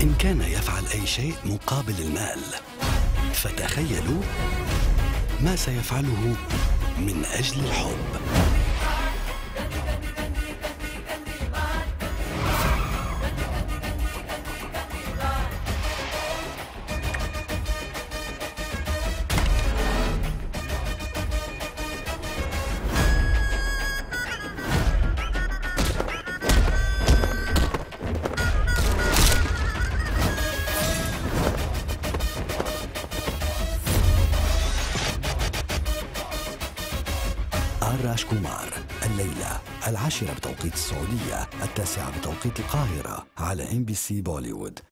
إن كان يفعل أي شيء مقابل المال، فتخيلوا ما سيفعله من أجل الحب. راج كومار الليلة 10 بتوقيت السعودية، 9 بتوقيت القاهرة على MBC بوليوود.